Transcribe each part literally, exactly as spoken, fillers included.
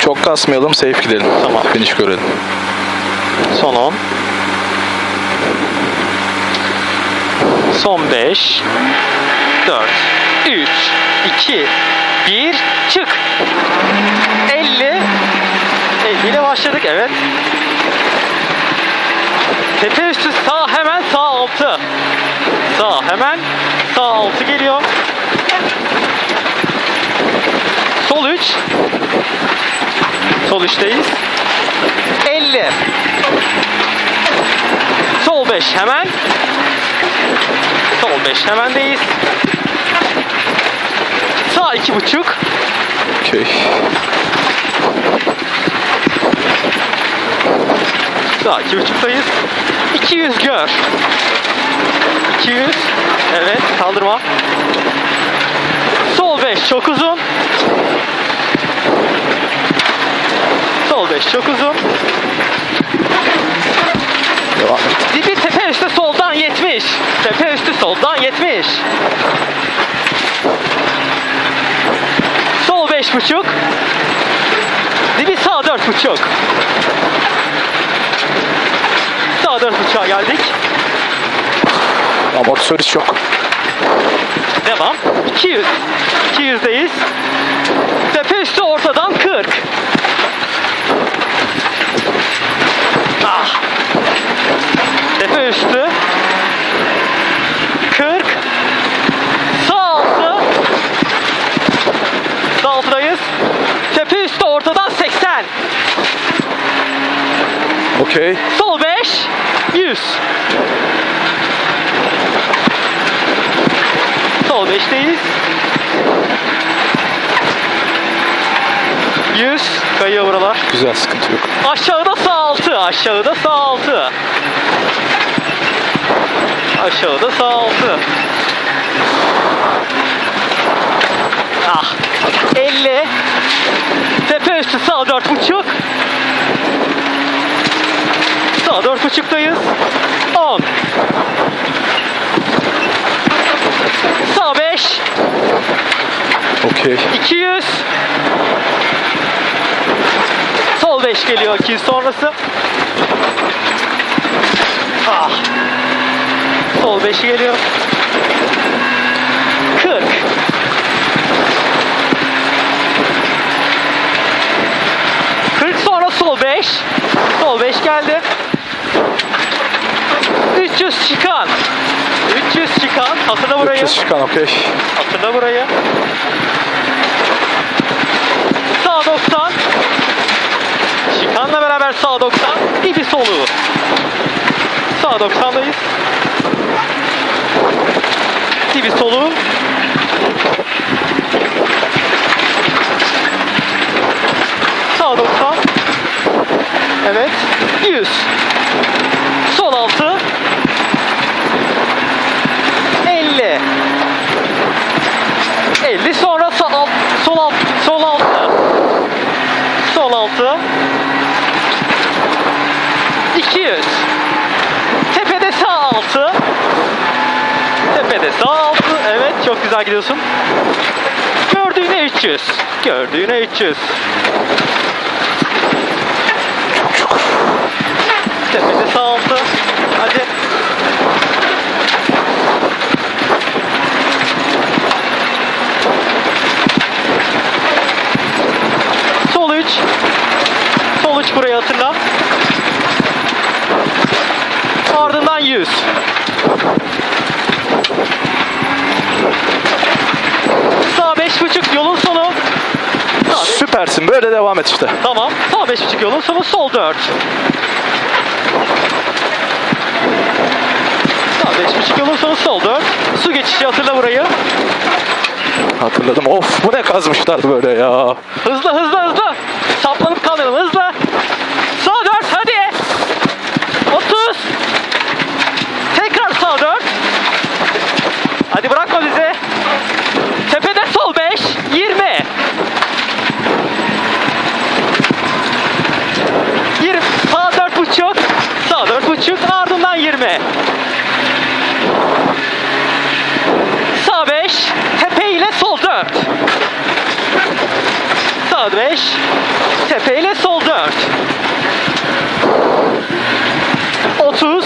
Çok kasmayalım, safe gidelim. Tamam. Finish görelim. Son on. Son beş. dört. üç. iki. bir. Çık. elli. elli ile başladık. Evet. Tepe üstü sağ, hemen sağ altı. Sağ hemen sağ altı geliyor. Sol üç. Sol üçteyiz. elli. Sol beş hemen. Sol beş hemendeyiz. Sağ iki buçuk. Okey. Sağ iki buçuktayız. iki yüz gör. iki yüz. Evet, kaldırma. Sol beş çok uzun. Sol beş çok uzun. Devam et. Dibi tepe üstü soldan yetmiş. Tepe üstü soldan yetmiş. Sol beş buçuk. Dibi sağ dört buçuk. Sağ dört buçuğa geldik. Amortisör hiç yok. Devam. iki yüz. iki yüzdeyiz. Tepe üstü ortadan kırk. Ah. Tepe üstü kırk. Sağ altı. Sağ altıdayız. Tepe üstü ortadan seksen. Okey. Sol beş. yüz. Sol beşteyiz. yüz. Kayıyor buralar. Güzel, sıkıntı yok. Aşağıda sağ altı. Aşağıda sağ altı. Aşağıda sağ altı. Ah. elli. Tepe üstü sağ dört buçuk. Sağ dört buçuktayız. on. Sağ beş. Okey. iki yüz. Sol beş geliyor iki yüz sonrası. Ah. Sol beş geliyor. kırk. kırk sonra sol beş. Sol beş geldi. üç yüz çıkan. üç yüz çıkan. Hatırla burayı. üç yüz çıkan, okey. Hatırla burayı. Sağ doksan. Çıkanla beraber sağ doksan. Dibi soluğu. Sağ doksandayız. Dibi soluğu. Sağ doksan. Evet. yüz. Sol altı. elli. elli sonra sağ alt, sol alt, sol altı. Sol altı. iki yüz. Tepede sağ altı. Tepede sağ altı. Evet, çok güzel gidiyorsun. Gördüğüne üç yüz. Gördüğüne üç yüz. Tepede sağ altı. Hadi. Sol üç. Sol üç burayı hatırla. Ardından yüz. Sağ beş buçuk yolun sonu. Sağ beş. Süpersin, böyle devam et işte. Tamam. Sağ beş buçuk yolun sonu, sol dört. Sağ beş buçuk yolun sonu, sol dört. Su geçişi hatırla burayı. Hatırladım. Of, bu ne kazmışlar böyle ya. Hızlı hızlı hızlı. Saplanıp kalmayalım, hızlı. Sağ dört hadi. otuz. Tekrar sağ dört. Hadi bırakma bizi. Tepede sol beş. yirmi. yirmi. Sağ dört buçuk. Sağ dört buçuk. Ardından yirmi. Sağ beş. Tepe ile sol dört. Sağ beş. Tepe Tepe ile sol dört. otuz.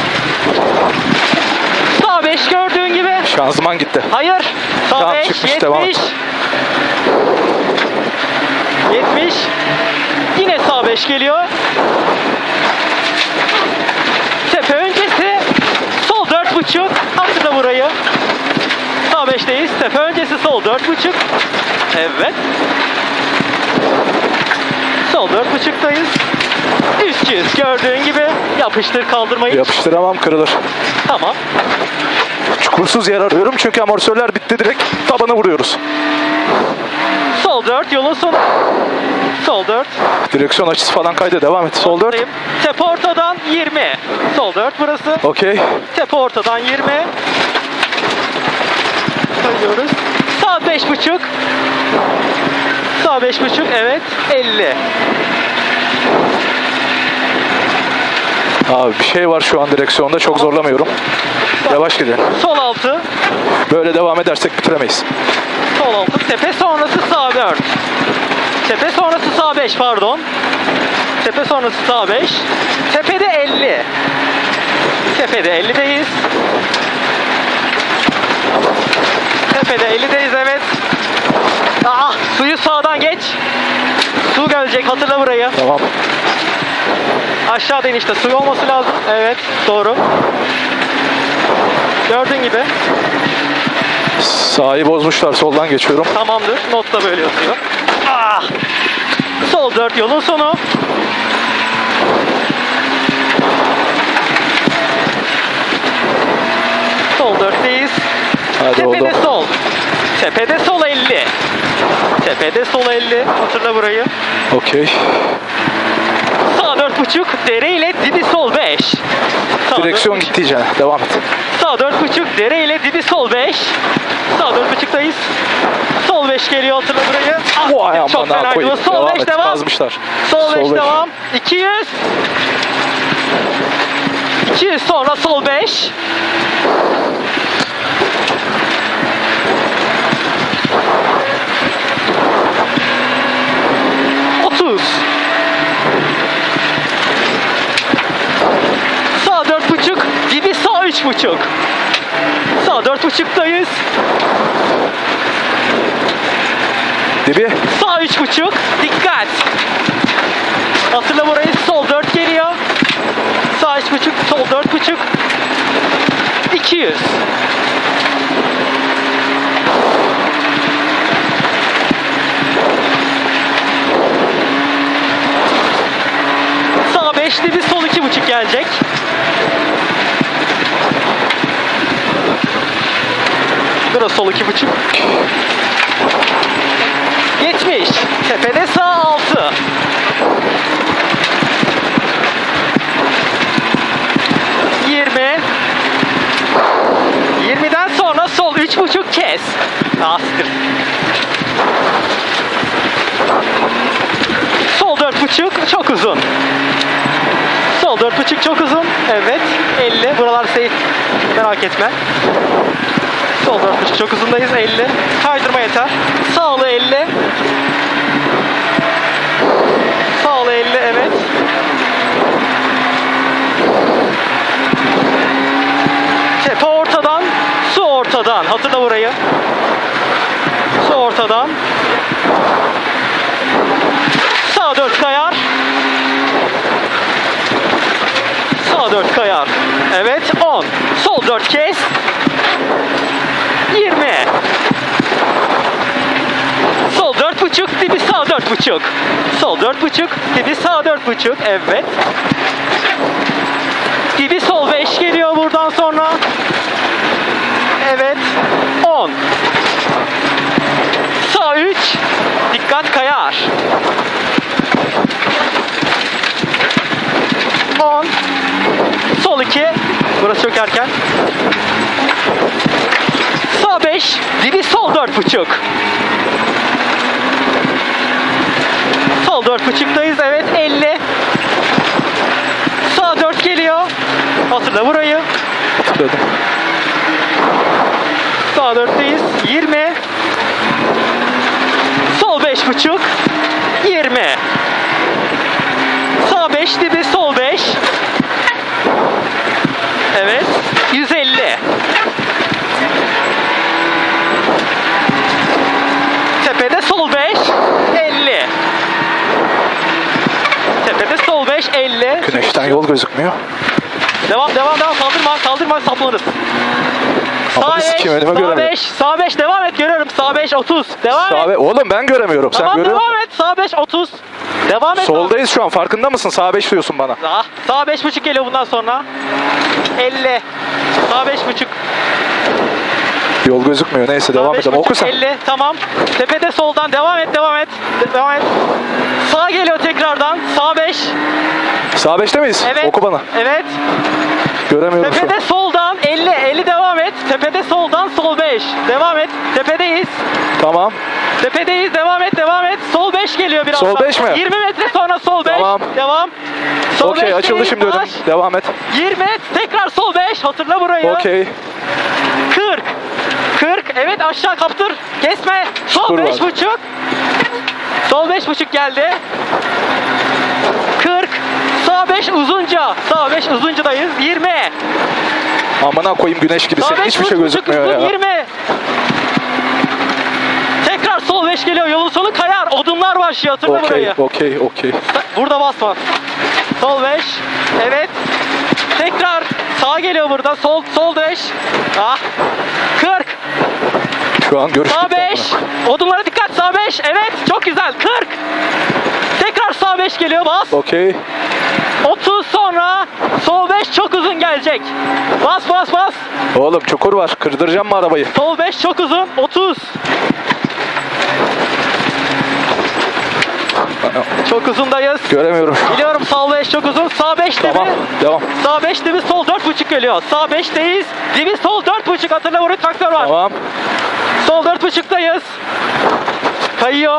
Sağ beş gördüğün gibi. Şanzıman gitti. Hayır. Sağ Tamam, beş, çıkmış, devam yetmiş. et. yetmiş. Yine sağ beş geliyor. Tepe öncesi. Sol dört buçuk. Hatırla burayı. Sağ beşteyiz. Tepe öncesi sol dört buçuk. Evet. Sol dört buçuktayız. üç yüz gördüğün gibi. Yapıştır kaldırmayı. Yapıştıramam, kırılır. Tamam. Çukursuz yer arıyorum çünkü amortisörler bitti, direkt tabana vuruyoruz. Sol dört yolun sonu. Sol dört. Direksiyon açısı falan kaydı, devam et. Sol dört. Tepe ortadan yirmi. Sol dört burası. Okey. Tepe ortadan yirmi. Kayıyoruz. Sağ beş buçuk. Sağ beş buçuk, evet. elli. Abi bir şey var şu an direksiyonda, çok zorlamıyorum. Yavaş gidelim. Sol altı. Böyle devam edersek bitiremeyiz. Sol altı. Tepe sonrası sağ dört. Tepe sonrası sağ beş, pardon. Tepe sonrası sağ beş. Tepede elli. Tepede ellideyiz. Tepede ellideyiz, evet. Ah, suyu sağdan geç. Su gelecek, hatırla burayı. Tamam. Aşağıda işte suyu olması lazım. Evet, doğru. Gördüğün gibi. Sağı bozmuşlar, soldan geçiyorum. Tamamdır. Notta böyle yazıyor. Ah! Sol dört yolun sonu. Sol dörtteyiz. Hadi Tepede oldu. sol. Tepede sol elli. Tepede sol elli. Hatırla burayı. Okey. Sağ dört buçuk. Dere ile dibi sol beş. Sağ Direksiyon dört gitti iyice. Devam et. Sağ dört buçuk. Dere ile dibi sol beş. Sağ dört buçuktayız. Sol beş geliyor, hatırla burayı. Ah, Vay çok amına fena koyayım. gidiyor. Sol Devam beş et. devam. Kazmışlar. Sol beş beş. devam. iki yüz. iki yüz sonra sol beş. otuz. Sağ dört buçuk. Dibi sağ üç buçuk. Sağ dört buçuktayız. Dibi. Sağ üç buçuk. Dikkat. Hatırla burayı. Sol dört geliyor. Sağ üç buçuk. Sol dört buçuk. iki yüz. Sağ beş dibi sol iki buçuk gelecek. Burası sol iki buçuk. Geçmiş. Tepede sağ altı. yirmi. yirmiden sonra sol üç buçuk kes. Astır. Sol dört buçuk çok uzun. Sol dört buçuk çok uzun. Evet. elli. Buralar safe. Merak etme. Sol dört buçuk çok uzundayız. elli. Kaydırma yeter. Sağlı elli. Sağlı elli, evet. Tepe ortadan, su ortadan. Hatırla burayı. Su ortadan. Sağ dört kayar. Sağ dört kayar. Evet, on. Sol dört kes. yirmi. Sol dört buçuk, dibi sağ dört buçuk. Sol dört buçuk, dibi sağ dört buçuk. Evet. Dibi sol beş geliyor buradan sonra. Evet. on. Sağ üç. Dikkat kayar. on. Sol iki. Burası çok erken. Sağ beş. Dibi sol dört buçuk. Sol dört buçuktayız. Evet, elli. Sağ dört geliyor. Hatırla burayı. Hatırladım. Sağ dörtteyiz. yirmi. Sol beş buçuk. yirmi. beş elli. Güneşten yol gözükmüyor. Devam devam devam. Kaldırma kaldırma saplanırız. Sağ Ananı beş, sikeyim, önüme sağ göremiyorum. beş, sağ beş devam et görüyorum. Sağ beş otuz. Devam Sağ et. be- Oğlum ben göremiyorum. Sen Tamam görüyor musun? devam et. Sağ beş otuz. Devam et. Soldayız şu an. Farkında mısın? Sağ beş diyorsun bana. Ah, sağ beş buçuk geliyor bundan sonra. elli. Sağ beş buçuk. Yol gözükmüyor. Neyse devam beş edelim. buçuk, Oku sen. elli. Tamam. Tepede soldan devam et devam et. De- Devam et. Sağ geliyor tekrardan. Sağ beş. Sağ beşte miyiz? Evet. Oku bana. Evet. Göremiyorum şu an. Tepede soldan elli. elli devam et. Tepede soldan sol beş. Devam et. Tepedeyiz. Tamam. Tepedeyiz. Devam et. Devam et. Sol beş geliyor birazdan. Sol beş mi? yirmi metre sonra sol beş. Tamam. Devam. Sol Okey beşteyiz, açıldı şimdi önüm. baş. Devam et. yirmi. Tekrar sol beş. Hatırla burayı. Okey. kırk. kırk. Evet aşağı kaptır. Kesme. Sol Çukur beş var. buçuk. Sol beş buçuk geldi. kırk. Sağ beş uzunca. Sağ beş uzuncadayız. yirmi. Amına koyayım güneş gibisin. Sağ beş Hiçbir şey buçuk gözükmüyor uzun, ya. yirmi. Tekrar sol beş geliyor. Yolun sonu kayar. Odunlar başlıyor. Hatırla Okey, burayı. okey, okey. Burada basma. Sol beş. Evet. Tekrar sağ geliyor burada. Sol sol beş. Ah. kırk. Şu an görüştük. Sağ beş. Odunlara dikkat. Sağ beş. Evet. Çok güzel. kırk. Tekrar sağ beş geliyor. Bas. Okey. otuz sonra sol beş çok uzun gelecek. Bas bas bas. Oğlum çukur var. Kırdıracağım mı arabayı? Sol beş çok uzun. otuz. Çok uzundayız. Göremiyorum. Biliyorum sağ beş çok uzun. Sağ beş dibi. Tamam. Devam. Sağ beş dibi sol dört buçuk geliyor. Sağ beşteyiz. Dibi sol dört buçuk. Hatırla burada traktör var. Tamam. Sol dört buçuktayız. Kayıyor.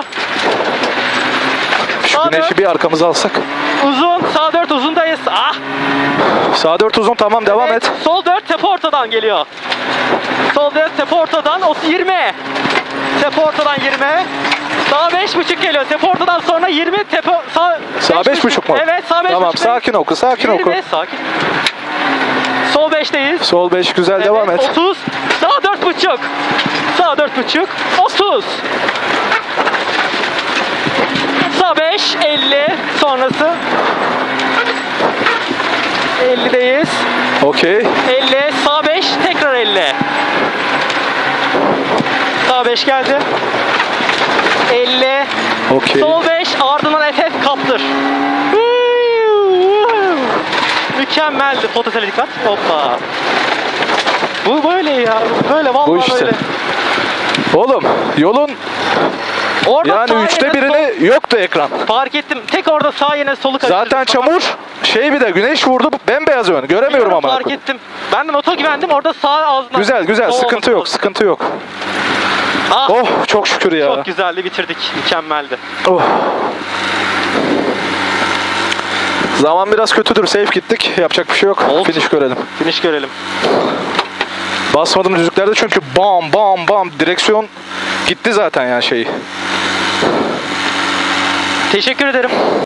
Şu Sağ güneşi dört. bir arkamıza alsak. Uzun. Sağ dört uzundayız. Ah. Sağ dört uzun tamam devam Evet, et. Sol dört tepe ortadan geliyor. Sol dört tepe ortadan o yirmi. Tepe ortadan yirmi. Sağ beş buçuk geliyor. Tepe ortadan sonra yirmi tepe sağ Sağ beş buçuk mu? Evet sağ beş Tamam buçuk. sakin oku sakin oku. yirmi sakin. Sol beşteyiz. Sol beş güzel Evet, devam et. otuz. Sağ dört buçuk. Sağ dört buçuk. otuz. Sağ beş elli sonrası. ellideyiz. Okey. elli. Sağ beş tekrar elli. Sağ beş geldi. elli. Okey. Sol beş ardından F F kaptır. Mükemmeldi. Fotosele dikkat. Hoppa. Bu böyle ya. Böyle vallahi Bu işte. böyle. Oğlum yolun Orada sağ yani üçte yine birini yoktu ekran. sol- fark ettim. Tek orada sağ yine solu kaçırdım. Zaten çamur şey bir de güneş vurdu bembeyaz ön. Göremiyorum ama. Fark ettim. Ben de nota güvendim. Orada sağ ağzına. Güzel güzel sol sıkıntı olması yok lazım. sıkıntı yok. Ah, Oh çok şükür ya. çok güzeldi. Bitirdik. Mükemmeldi. Oh. Zaman biraz kötüdür. Safe gittik. Yapacak bir şey yok. Olsun. Finish görelim. Finish görelim. Basmadım düzlüklerde çünkü bam bam bam direksiyon gitti zaten ya şey. Teşekkür ederim.